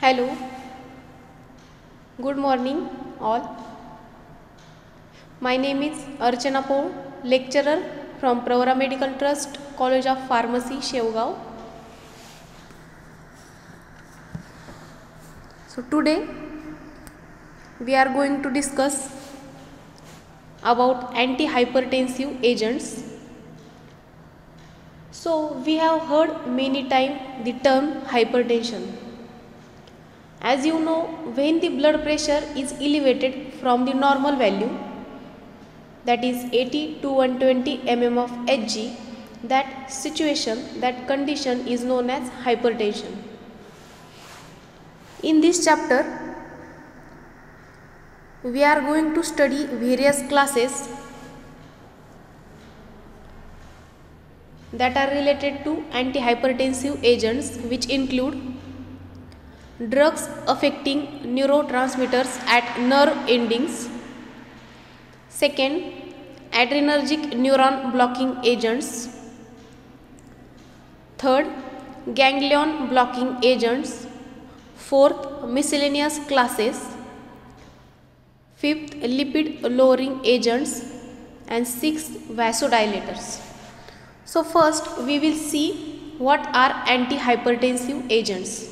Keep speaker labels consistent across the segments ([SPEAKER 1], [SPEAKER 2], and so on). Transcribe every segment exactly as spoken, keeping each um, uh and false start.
[SPEAKER 1] Hello, good morning all. My name is Archana Paul, lecturer from Pravara Medical Trust, College of Pharmacy, Shevgaon. So today we are going to discuss about antihypertensive agents. So we have heard many times the term hypertension. As you know, when the blood pressure is elevated from the normal value, that is eighty to one hundred twenty millimeters of Hg, that situation, that condition is known as hypertension. In this chapter, we are going to study various classes that are related to antihypertensive agents, which include drugs affecting neurotransmitters at nerve endings. Second, adrenergic neuron blocking agents. Third, ganglion blocking agents. Fourth, miscellaneous classes. Fifth, lipid lowering agents. And sixth, vasodilators. So first we will see what are antihypertensive agents.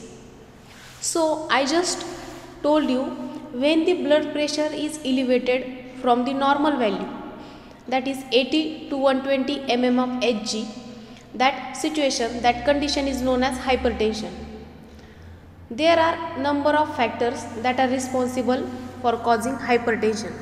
[SPEAKER 1] So I just told you, when the blood pressure is elevated from the normal value, that is eighty to one hundred twenty millimeters of Hg, that situation, that condition is known as hypertension. There are number of factors that are responsible for causing hypertension.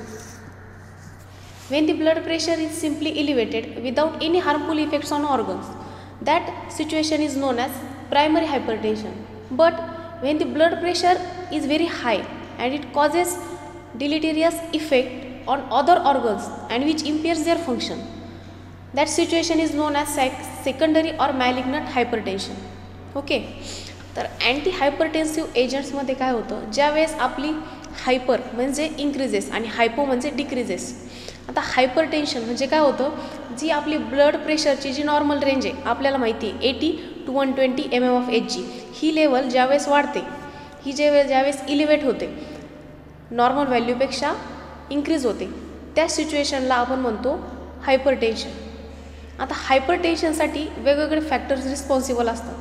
[SPEAKER 1] When the blood pressure is simply elevated without any harmful effects on organs, that situation is known as primary hypertension. But when the blood pressure is very high and it causes deleterious effect on other organs and which impairs their function, that situation is known as secondary or malignant hypertension. Okay, तर antihypertensive एजंट्समध्ये काय होतं, ज्यावेळेस आपली hyper म्हणजे increases आणि हायपो म्हणजे decreases. आता hypertension म्हणजे काय होतं, जी आपली ब्लड प्रेशरची जी नॉर्मल रेंज आहे, आपल्याला माहिती आहे eighty to one twenty M M of H G, ही लेवल ज्यावेळेस वाढते, ही जे ज्यावेळेस इलिवेट होते, नॉर्मल व्हॅल्यूपेक्षा इन्क्रीज होते, त्या सिच्युएशनला आपण म्हणतो हायपरटेन्शन. आता हायपरटेन्शनसाठी वेगवेगळे फॅक्टर्स रिस्पॉन्सिबल असतात.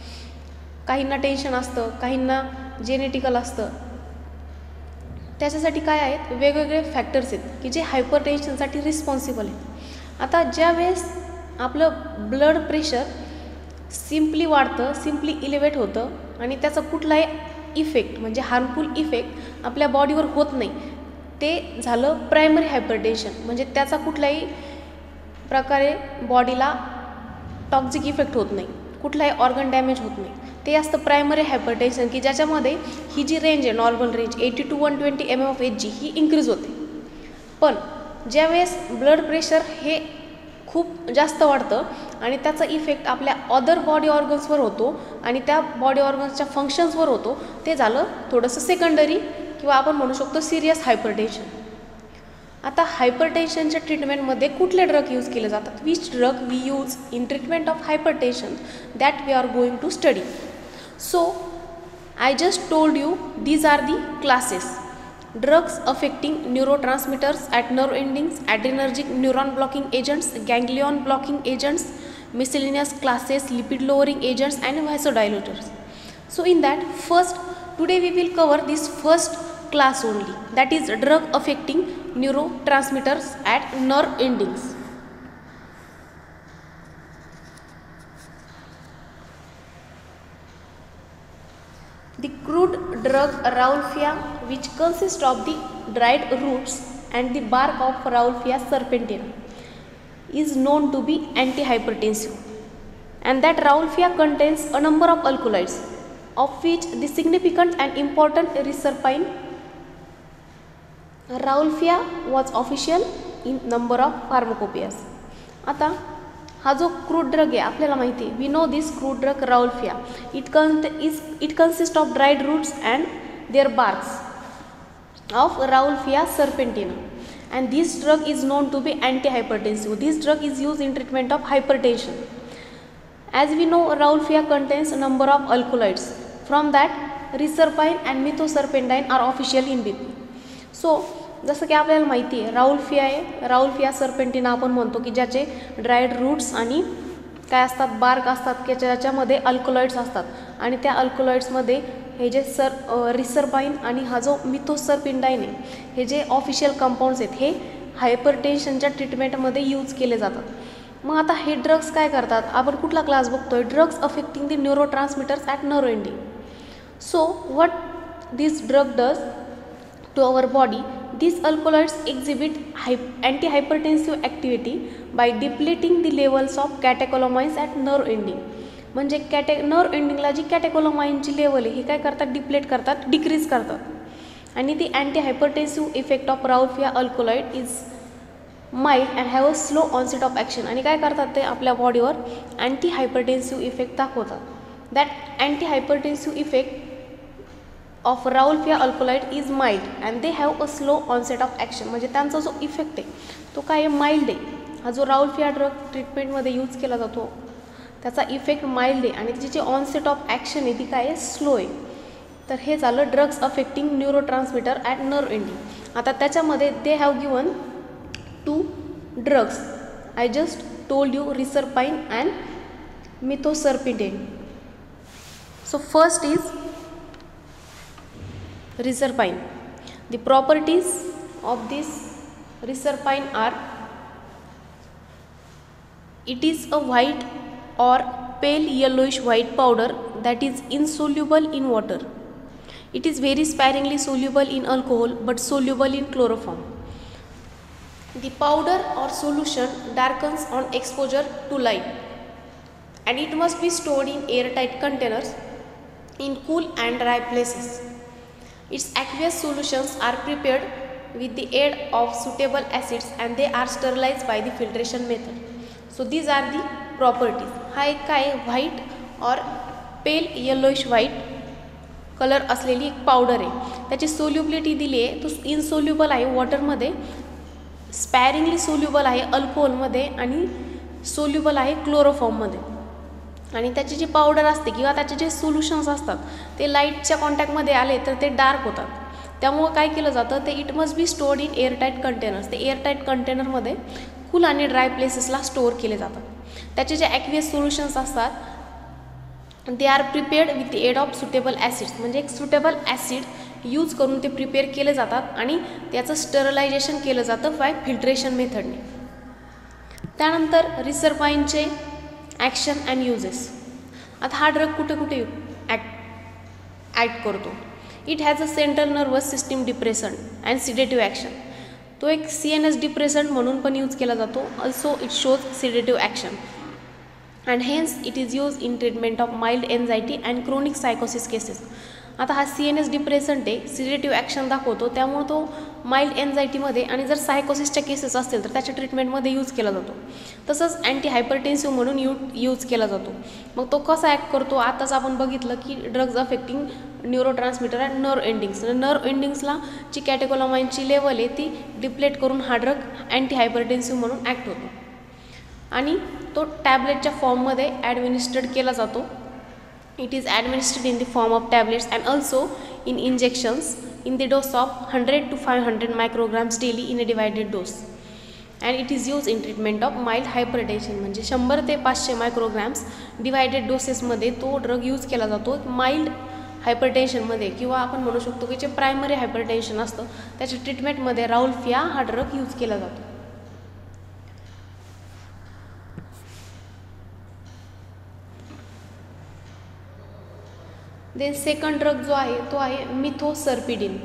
[SPEAKER 1] काहींना टेन्शन असतं, काहींना जेनेटिकल असतं. त्याच्यासाठी काय आहेत, वेगवेगळे फॅक्टर्स आहेत की जे हायपरटेन्शनसाठी रिस्पॉन्सिबल आहेत. आता ज्यावेळेस आपलं ब्लड प्रेशर सिम्पली वाढतं, सिम्पली इलिवेट होतं आणि त्याचा कुठलाही इफेक्ट म्हणजे हार्मफुल इफेक्ट आपल्या बॉडीवर होत नाही, ते झालं प्रायमरी हायपरटेन्शन. म्हणजे त्याचा कुठल्याही प्रकारे बॉडीला टॉक्झिक इफेक्ट होत नाही, कुठलाही ऑर्गन डॅमेज होत नाही, ते असतं प्रायमरी हायपरटेन्शन, की ज्याच्यामध्ये ही जी रेंज आहे normal range eighty to one twenty M M of H G ही इन्क्रीज होते. पण ज्यावेळेस ब्लड प्रेशर हे खूप जास्त वाढतं आणि त्याचा इफेक्ट आपल्या अदर बॉडी ऑर्गन्सवर होतो आणि त्या बॉडी ऑर्गन्सच्या फंक्शन्सवर होतो, ते झालं थोडंसं सेकंडरी किंवा आपण म्हणू शकतो सिरियस हायपरटेन्शन. आता हायपरटेन्शनच्या ट्रीटमेंटमध्ये कुठले ड्रग यूज केले जातात, which drug we use in treatment of hypertension, that we are going to study. So I just told you these are the classes: drugs affecting neurotransmitters at nerve endings, adrenergic neuron blocking agents, ganglion blocking agents, miscellaneous classes, lipid lowering agents, and vasodilators. So in that, first today we will cover this first class only, that is drug affecting neurotransmitters at nerve endings. The crude drug Rauwolfia, which consists of the dried roots and the bark of Rauwolfia serpentina, is known to be antihypertensive, and that Rauwolfia contains a number of alkaloids, of which the significant and important reserpine. Rauwolfia was official in number of pharmacopoeias. आता हा जो crude drug आहे आपल्याला माहिती आहे, we know this crude drug rauwolfia, it can is it consist of dried roots and their barks of rauwolfia serpentina, and this drug is known to be antihypertensive. This drug is used in treatment of hypertension. As we know, Rauwolfia contains a number of alkaloids. From that, reserpine and methoserpentine are official in BP. So जसं की आपल्याला माहिती आहे Rauvolfia आहे, Rauvolfia सर्पेंटिना आपण म्हणतो की ज्याचे ड्राईड रूट्स आणि काय असतात बार्क असतात की ज्याच्यामध्ये अल्कलॉइड्स असतात आणि त्या अल्कलॉइड्समध्ये हे जे सर रिसरपाइन आणि हा जो मिथोसर्पेंटाइन आहे हे जे ऑफिशियल कंपाऊंड्स आहेत हे हायपरटेन्शनच्या ट्रीटमेंटमध्ये यूज केले जातात. मग आता हे ड्रग्स काय करतात, आपण कुठला क्लास बघतोय, drugs affecting the neuro transmitters at nerve ending. So what this drug does to our body, these alkaloids exhibit anti-hypertensive activity by depleting the levels of catecholamines at nerve ending. म्हणजे कॅटे nerve एंडिंगला जी कॅटेकोलामाइनची level आहे ही काय करतात, deplete करतात, decrease करतात. आणि ती anti hypertensive effect of rauwolfia alkaloid is mild and have a slow onset of action. आणि काय करतात ते आपल्या बॉडीवर अँटी हायपरटेन्सिव्ह इफेक्ट दाखवतात. That anti hypertensive effect of rauwolfia alkaloid is mild and they have a slow onset of action. म्हणजे त्यांचा जो इफेक्ट आहे तो काय आहे, माइल्ड आहे. हा जो राउल्फिया ड्रग ट्रीटमेंटमध्ये यूज केला जातो त्याचा इफेक्ट माइल्ड आहे आणि त्याची जी ऑनसेट ऑफ ॲक्शन आहे ती काय आहे, स्लो आहे. तर हे झालं drugs affecting neuro transmitter at nerve ending. आता त्याच्यामध्ये they have given two drugs. I just told you reserpine and methoserpentine. So first is reserpine. The properties of this reserpine are it is a white or pale yellowish white powder that is insoluble in water. It is very sparingly soluble in alcohol but soluble in chloroform. The powder or solution darkens on exposure to light and it must be stored in airtight containers in cool and dry places. Its aqueous solutions are prepared with the aid of suitable acids and they are sterilized by the filtration method. So these are the properties. हा एक काय white और पेल yellowish white colour असलेली एक powder आहे. त्याची solubility दिली आहे तो इनसोल्युबल आहे वॉटरमध्ये, स्पॅरिंगली सोल्युबल आहे अल्कोहोलमध्ये आणि सोल्युबल आहे क्लोरोफॉर्ममध्ये. आणि त्याची जी पावडर असते किंवा त्याचे जे सोल्युशन्स असतात ते लाईटच्या कॉन्टॅक्टमध्ये आले तर ते डार्क होतात. त्यामुळं काय केलं जातं ते it must be stored in airtight containers. ते एअरटाईट कंटेनरमध्ये कूल आणि ड्राय प्लेसेसला स्टोअर केले जातात. त्याचे जे ॲक्वियस सोल्युशन्स असतात they are prepared with the aid of suitable acids. म्हणजे एक सुटेबल ॲसिड यूज करून ते प्रिपेअर केले जातात आणि त्याचं स्टरलायझेशन केलं जातं बाय फिल्ट्रेशन मेथडने. त्यानंतर रिसरपाइनचे ॲक्शन अँड युजेस. आता हा ड्रग कुठे कुठे ॲक्ट ॲक्ट करतो. It has a central nervous system depressant and sedative action. तो एक सी एन एस डिप्रेसंट म्हणून पण यूज केला जातो. Also it shows sedative action and hence it is use in treatment of mild anxiety and chronic सायकोसिस cases. आता हा C N S depressant आहे, सिडेटिव्ह ॲक्शन दाखवतो त्यामुळे तो माइल्ड एन्झायटीमध्ये आणि जर सायकोसिसच्या केसेस असतील तर त्याच्या ट्रीटमेंटमध्ये यूज केला जातो. तसंच अँटी हायपरटेन्सिव्ह म्हणून यू यूज केला जातो. मग तो कसा ॲक्ट करतो, आताच आपण बघितलं की drugs affecting neuro transmitter and nerve endings. Nerve एंडिंग्सला जी कॅटेकोलामाइनची लेवल आहे ती डिप्लेट करून हा ड्रग अँटी हायपरटेन्सिव्ह म्हणून ॲक्ट होतो आणि तो टॅबलेटच्या फॉर्ममध्ये ॲडमिनिस्ट्रेट केला जातो. It is administered in the form of tablets and also in injections in the dose of one hundred to five hundred micrograms daily in a divided dose. And it is used in treatment of mild hypertension. म्हणजे शंभर ते पाचशे मायक्रोग्रॅम्स divided डोसेसमध्ये तो drug use केला जातो mild हायपरटेन्शनमध्ये किंवा आपण म्हणू शकतो की जे प्रायमरी हायपरटेन्शन असतं त्याच्या ट्रीटमेंटमध्ये राउल्फिया हा ड्रग यूज केला जातो. देन सेकंड ड्रग जो आहे तो आहे methoserpidine.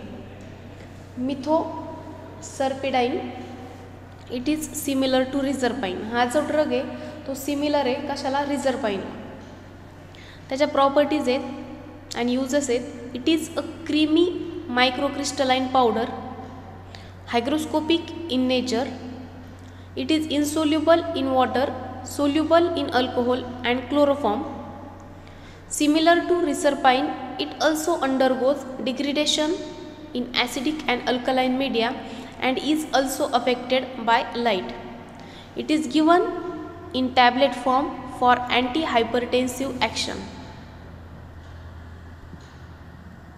[SPEAKER 1] Methoserpidine it is similar to reserpine. हा जो ड्रग आहे तो सिमिलर आहे कशाला, रिझरपाइन. त्याच्या प्रॉपर्टीज आहेत आणि युजेस आहेत. It is a creamy microcrystalline powder, hygroscopic in nature. It is insoluble in water, soluble in alcohol and chloroform. Similar to riserpine, it also undergoes degradation in acidic and alkaline media and is also affected by light. It is given in tablet form for antihypertensive action.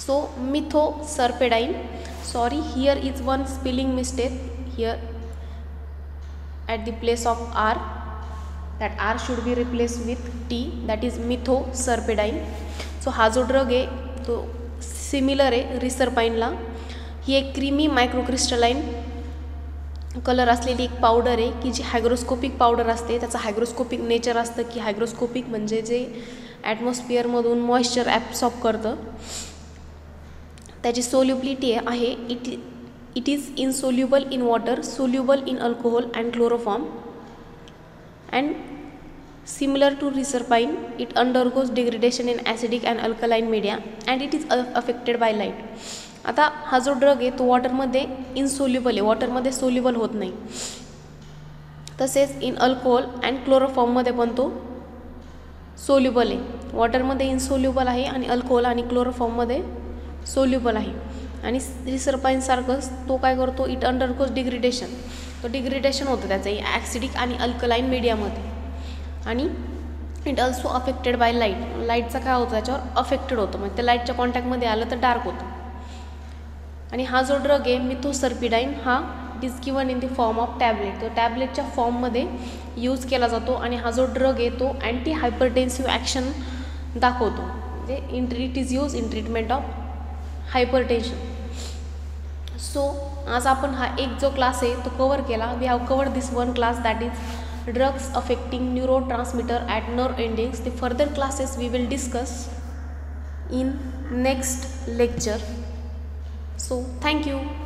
[SPEAKER 1] So methoserpidine, sorry, here is one spelling mistake here at the place of R, that R should be replaced with T, that is methoserpidine. So हा जो drug आहे तो similar आहे रिसरपाईनला. ही एक creamy microcrystalline colour असलेली एक powder आहे की जी हायग्रोस्कोपिक पावडर असते. त्याचं हायग्रोस्कोपिक नेचर असतं की हायग्रोस्कोपिक म्हणजे जे ॲटमॉस्फिअरमधून मॉइश्चर ॲब्सॉर्ब करतं. त्याची सोल्युबिलिटी आहे it it is insoluble in water, soluble in alcohol and chloroform, and similar to reserpine it undergoes degradation in acidic and alkaline media and it is affected by light. आता हा जो drug आहे तो वॉटरमध्ये insoluble आहे, वॉटरमध्ये soluble होत नाही. तसेच in alcohol and क्लोरोफॉर्ममध्ये पण तो सोल्युबल आहे. वॉटरमध्ये इनसोल्युबल आहे आणि अल्कोहोल आणि क्लोरोफॉर्ममध्ये सोल्युबल आहे. आणि रिसरपाईनसारखंच तो काय करतो, इट अंडरगोज डिग्रेडेशन, तो डिग्रेडेशन होतं त्याचं ॲसिडिक आणि अल्कलाइन मीडियामध्ये. आणि it also affected by light, लाईटचा काय होतं त्याच्यावर अफेक्टेड होतं, म्हणजे त्या लाईटच्या कॉन्टॅक्टमध्ये आलं तर डार्क होतं. आणि हा जो ड्रग आहे मिथोसर्पिडाइन हा it is given in the form of tablet, तो टॅबलेटच्या फॉर्ममध्ये यूज केला जातो. आणि हा जो ड्रग आहे तो अँटी हायपरटेन्सिव्ह ॲक्शन दाखवतो, म्हणजे in it is use in treatment of hypertension. So आज आपण हा एक जो क्लास आहे तो कवर केला. We have covered this one class that is drugs affecting neurotransmitter at nerve endings. The further classes we will discuss in next lecture. So thank you.